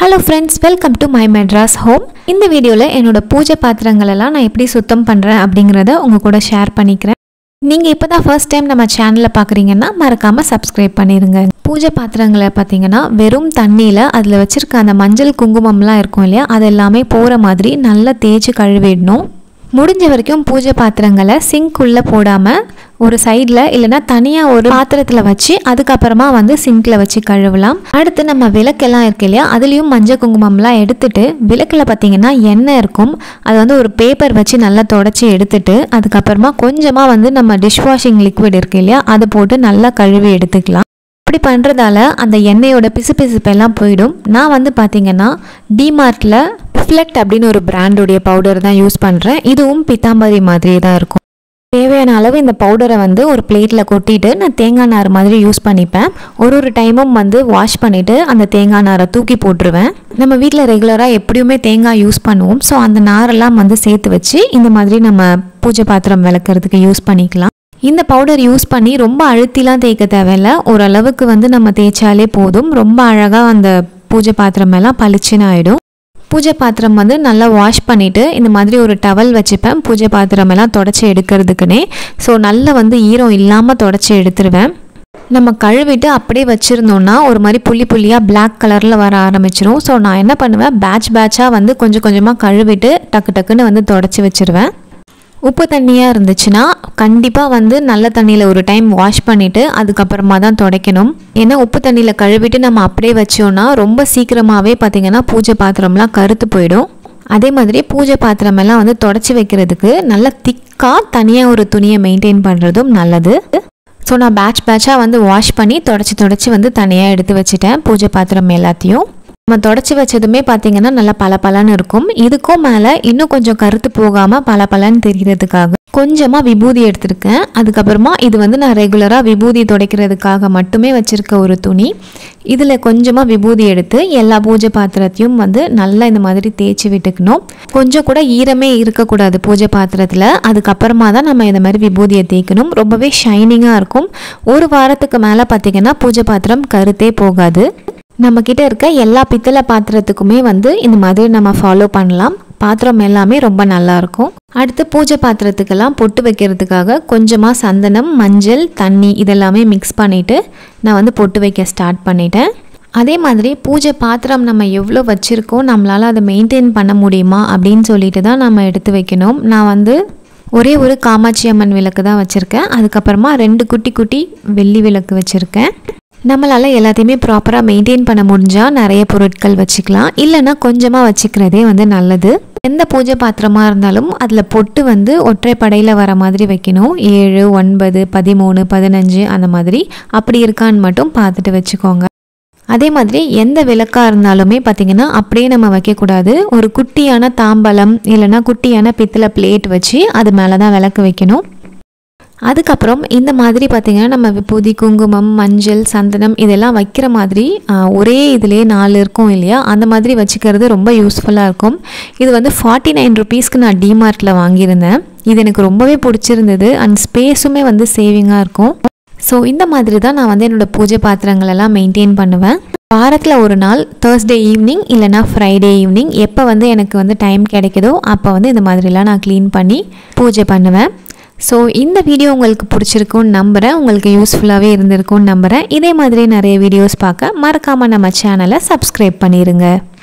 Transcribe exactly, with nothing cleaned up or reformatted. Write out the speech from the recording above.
Hello friends, welcome to my Madras home. இந்த வீடியோல என்னோட பூஜை பாத்திரங்கள் எல்லாம் நான் எப்படி சுத்தம் பண்றேன் அப்படிங்கறத உங்க கூட ஷேர் பண்ணிக்கிறேன். நீங்க இப்போதான் ஃபர்ஸ்ட் டைம் நம்ம சேனலை பார்க்கறீங்கன்னா மறக்காம Subscribe பண்ணிருங்க. பூஜை பாத்திரங்களை பாத்தீங்கன்னா வெறும் தண்ணியில அதுல வச்சிருக்க அந்த மஞ்சள் குங்குமம்லாம் இருக்கும் இல்லையா, அதெல்லாம் போற மாதிரி நல்லா தேய்ச்சி கழுவிடணும். முடிஞ்ச வரைக்கும் பூஜை பாத்திரங்களை சிங்க் உள்ள போடாம ஒரு சைடுல இல்லனா தனியா ஒரு பாத்திரத்துல வச்சு அதுக்கு அப்புறமா வந்து சிங்க்ல வச்சு கழுவலாம். அடுத்து நம்ம விளக்கெல்லாம் இருக்கு இல்லையா, அதுலயும் மஞ்சள் குங்குமம்லாம் எடுத்துட்டு விளக்குல பாத்தீங்கன்னா எண்ணெய் இருக்கும், அது வந்து ஒரு பேப்பர் வச்சு நல்லா தொடச்சி எடுத்துட்டு அதுக்கு அப்புறமா கொஞ்சமா வந்து நம்ம டிஷ் வாஷிங் லிக்விட் இருக்கு இல்லையா, அதை போட்டு நல்லா கழுவி எடுத்துக்கலாம். இப்படி பண்றதால அந்த எண்ணெயோட பிசுபிசுப்பு எல்லாம் போயிடும். நான் வந்து பாத்தீங்கன்னா டிமார்ட்ல ரிஃப்ளெக்ட் அப்படின்னு ஒரு பிராண்டோடைய பவுடர் தான் யூஸ் பண்றேன். இதுவும் பித்தாம்பரி மாதிரியே தான் இருக்கும். தேவையான அளவு இந்த பவுடரை வந்து ஒரு பிளேட்ல கொட்டிட்டு நான் தேங்காய் நார் மாதிரி யூஸ் பண்ணிப்பேன். ஒரு ஒரு டைமும் வந்து வாஷ் பண்ணிட்டு அந்த தேங்காய் நாரை தூக்கி போட்டுருவேன். நம்ம வீட்டில் ரெகுலராக எப்படியுமே தேங்காய் யூஸ் பண்ணுவோம். ஸோ அந்த நாரெல்லாம் வந்து சேர்த்து வச்சு இந்த மாதிரி நம்ம பூஜை பாத்திரம் விளக்குறதுக்கு யூஸ் பண்ணிக்கலாம். இந்த பவுடர் யூஸ் பண்ணி ரொம்ப அழுத்திலாம் தேய்க்க தேவையில்லை, ஓரளவுக்கு வந்து நம்ம தேய்ச்சாலே போதும். ரொம்ப அழகாக அந்த பூஜை பாத்திரம் எல்லாம் பளிச்சுன்னு ஆகிடும். பூஜை பாத்திரம் வந்து நல்லா வாஷ் பண்ணிவிட்டு இந்த மாதிரி ஒரு டவல் வச்சுப்பேன் பூஜை பாத்திரம் எல்லாம் தொடச்சி எடுக்கிறதுக்குனே. ஸோ நல்லா வந்து ஈரம் இல்லாமல் தொடச்சி எடுத்துருவேன். நம்ம கழுவிட்டு அப்படியே வச்சுருந்தோன்னா ஒரு மாதிரி புள்ளி புள்ளியாக பிளாக் கலரில் வர ஆரம்பிச்சிரும். ஸோ நான் என்ன பண்ணுவேன், பேட்ச் பேட்சாக வந்து கொஞ்சம் கொஞ்சமாக கழுவிட்டு டக்கு டக்குன்னு வந்து தொடச்சி வச்சுருவேன். உப்பு தண்ணியாக இருந்துச்சுன்னா கண்டிப்பாக வந்து நல்ல தண்ணியில் ஒரு டைம் வாஷ் பண்ணிவிட்டு அதுக்கப்புறமா தான் துடைக்கணும். ஏன்னா உப்பு தண்ணியில் கழுவிட்டு நம்ம அப்படியே வச்சோன்னா ரொம்ப சீக்கிரமாகவே பார்த்திங்கன்னா பூஜை பாத்திரம்லாம் கருத்து போயிடும். அதே மாதிரி பூஜை பாத்திரமெல்லாம் வந்து தொடச்சி வைக்கிறதுக்கு நல்லா திக்காக தனியாக ஒரு துணியை மெயின்டைன் பண்ணுறதும் நல்லது. ஸோ நான் பேட்ச் பேட்சாக வந்து வாஷ் பண்ணி தொடச்சி தொடச்சி வந்து தனியாக எடுத்து வச்சுட்டேன் பூஜை பாத்திரம் எல்லாத்தையும். நம்ம தொடச்சி வச்சதுமே பார்த்தீங்கன்னா நல்லா பல பலன்னு இருக்கும். இதுக்கும் மேலே இன்னும் கொஞ்சம் கருத்து போகாமல் பல பலன்னு தெரிகிறதுக்காக கொஞ்சமாக விபூதி எடுத்திருக்கேன். அதுக்கப்புறமா இது வந்து நான் ரெகுலராக விபூதி துடைக்கிறதுக்காக மட்டுமே வச்சுருக்க ஒரு துணி. இதில் கொஞ்சமாக விபூதி எடுத்து எல்லா பூஜை பாத்திரத்தையும் வந்து நல்லா இந்த மாதிரி தேய்ச்சி விட்டுக்கணும். கொஞ்சம் கூட ஈரமே இருக்கக்கூடாது பூஜை பாத்திரத்தில். அதுக்கப்புறமா தான் நம்ம இந்த மாதிரி விபூதியை தேய்க்கணும். ரொம்பவே ஷைனிங்காக இருக்கும். ஒரு வாரத்துக்கு மேலே பார்த்திங்கன்னா பூஜை பாத்திரம் கருத்தே போகாது. நம்மக்கிட்ட இருக்க எல்லா பித்தளை பாத்திரத்துக்குமே வந்து இந்த மாதிரி நம்ம ஃபாலோ பண்ணலாம். பாத்திரம் எல்லாமே ரொம்ப நல்லாயிருக்கும். அடுத்து பூஜை பாத்திரத்துக்கெல்லாம் பொட்டு வைக்கிறதுக்காக கொஞ்சமாக சந்தனம், மஞ்சள், தண்ணி இதெல்லாமே மிக்ஸ் பண்ணிவிட்டு நான் வந்து பொட்டு வைக்க ஸ்டார்ட் பண்ணிட்டேன். அதே மாதிரி பூஜை பாத்திரம் நம்ம எவ்வளோ வச்சுருக்கோம், நம்மளால் அதை மெயின்டைன் பண்ண முடியுமா அப்படின்னு சொல்லிட்டு தான் நம்ம எடுத்து வைக்கணும். நான் வந்து ஒரே ஒரு காமாட்சி அம்மன் விளக்கு தான் வச்சுருக்கேன். அதுக்கப்புறமா ரெண்டு குட்டி குட்டி வெள்ளி விளக்கு வச்சுருக்கேன். நம்மளால் எல்லாத்தையுமே ப்ராப்பராக மெயின்டைன் பண்ண முடிஞ்சால் நிறைய பொருட்கள் வச்சுக்கலாம், இல்லைன்னா கொஞ்சமாக வச்சுக்கிறதே வந்து நல்லது. எந்த பூஜை பாத்திரமாக இருந்தாலும் அதில் பொட்டு வந்து ஒற்றைப்படையில் வர மாதிரி வைக்கணும். ஏழு, ஒன்பது, பதிமூணு, பதினஞ்சு அந்த மாதிரி அப்படி இருக்கான்னு மட்டும் பார்த்துட்டு வச்சுக்கோங்க. அதே மாதிரி எந்த விளக்காக இருந்தாலுமே பார்த்திங்கன்னா அப்படியே நம்ம வைக்கக்கூடாது. ஒரு குட்டியான தாம்பலம் இல்லைன்னா குட்டியான பித்தளை பிளேட் வச்சு அது மேலே தான் விளக்கு வைக்கணும். அதுக்கப்புறம் இந்த மாதிரி பார்த்திங்கன்னா நம்ம விபூதி, குங்குமம், மஞ்சள், சந்தனம் இதெல்லாம் வைக்கிற மாதிரி ஒரே இதிலே நாலு இருக்கும் இல்லையா, அந்த மாதிரி வச்சுக்கிறது ரொம்ப யூஸ்ஃபுல்லாக இருக்கும். இது வந்து ஃபார்ட்டி நைன் ருபீஸ்க்கு நான் டிமார்ட்டில் வாங்கியிருந்தேன். இது எனக்கு ரொம்பவே பிடிச்சிருந்தது. அண்ட் ஸ்பேஸுமே வந்து சேவிங்காக இருக்கும். ஸோ இந்த மாதிரி தான் நான் வந்து என்னோடய பூஜை பாத்திரங்களெல்லாம் மெயின்டைன் பண்ணுவேன். வாரத்தில் ஒரு நாள் தேர்ஸ்டே ஈவினிங் இல்லைனா ஃப்ரைடே ஈவினிங் எப்போ வந்து எனக்கு வந்து டைம் கிடைக்குதோ அப்போ வந்து இந்த மாதிரிலாம் நான் க்ளீன் பண்ணி பூஜை பண்ணுவேன். ஸோ இந்த வீடியோ உங்களுக்கு பிடிச்சிருக்குன்னு நம்புகிறேன், உங்களுக்கு யூஸ்ஃபுல்லாகவே இருந்திருக்கும்னு நம்புகிறேன். இதே மாதிரி நிறைய வீடியோஸ் பார்க்க மறக்காமல் நம்ம சேனலை சப்ஸ்கிரைப் பண்ணிடுங்க.